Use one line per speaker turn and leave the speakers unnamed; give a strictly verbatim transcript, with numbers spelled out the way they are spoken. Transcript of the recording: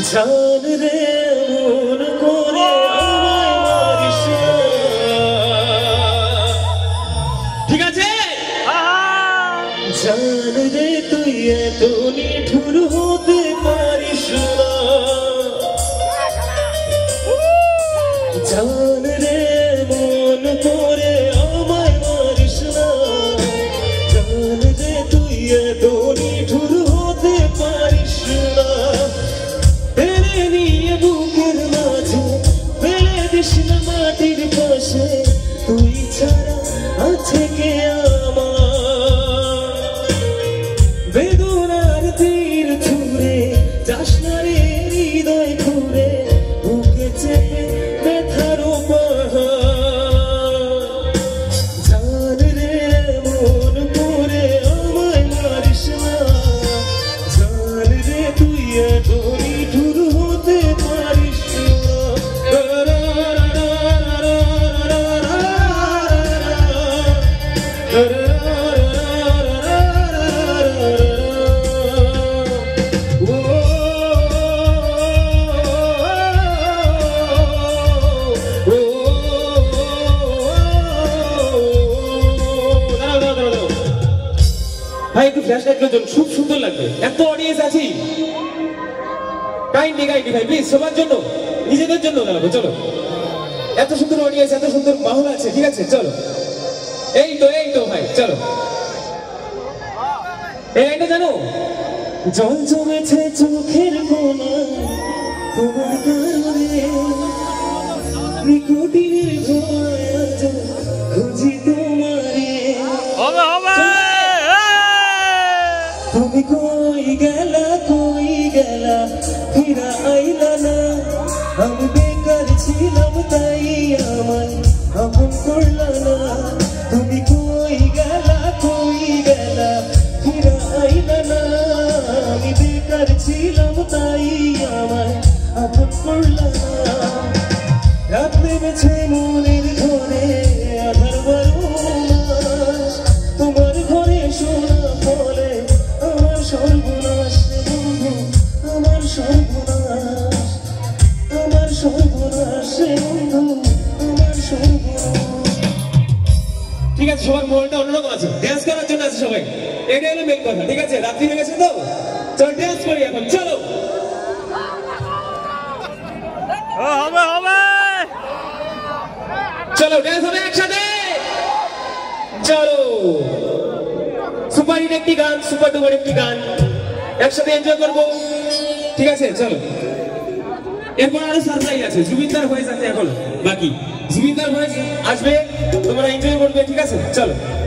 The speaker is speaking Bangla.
জান রে মন করে আমায় মারিস না। ঠিক আছে জান রে তুই এত নিঠুর হতে পারিস না। জান রে মন করে আমায় মারিস না। জান রে তুই এত নিঠুর হতে পারিস না। তেরে নিয়ে বুকের মাঝে ফেলে দিস না মাটির পাশে। তুই ছাড়া আছে কে আমার? বেদনার তীর ছুঁড়ে যাস না রে হৃদয় খুঁড়ে। বুকে চেপে ব্যথার পাহাড়। জান রে মন করে আমায় মারিস না। জান রে তুই এত নিঠুর হতে পারিস না। ভাই একটু ফ্ল্যাশ লাইট জন্য খুব সুন্দর লাগবে। এত অডিয়েন্স আছি, কাইন্ডলি কাইন্ডলি ভাই প্লিজ সবার জন্য নিজেদের জন্য দাঁড়াবো। চলো এত সুন্দর অডিয়েন্স, এত সুন্দর মাহল আছে। ঠিক আছে চলো এই তো এই তো ভাই চলো। এই এটা জানো জল জমেছে চোখের কোণায় তোমার কারণে। নিকোটিনের ভয় আজ খুঁজি তোমারে। তুমি কই গেলা কই গেলা ফিরা আইলা না। আমি বেকার ছিলাম তাই আমায় আপন করলা না। তুমি কই গেলা কই গেলা ফিরা আইলা না। আমি বেকার ছিলাম তাই আমায় আপন করলা না। রাত নেমেছে মনের ঘরে আধার বারো মাস। তোমার ঘরে শোনা ফলে আমার সর্বনাশ বন্ধু, আমার সর্বনাশ, আমার সর্বনাশ বন্ধু, আমার সর্বনাশ। ঠিক আছে সবার মনটা অন্যরকম আছে, ড্যান্স করার জন্য আছে সবাই। এটা হলো মেন কথা। ঠিক আছে রাত্রি হয়ে গেছে তো চলো ড্যান্স করি এখন। চলো
হবে হবে
চলো ড্যান্স হবে একসাথে। চলো সুপার হিট একটি গান, সুপার ডুপার একটি গান একসাথে এনজয় করবো। ঠিক আছে চলো। এরপর আরো সারপ্রাইজ আছে, জুবিনদার ভয়েস আছে এখন বাকি। জুবিনদার ভয়েস আসবে, তোমরা এনজয় করবে। ঠিক আছে চলো।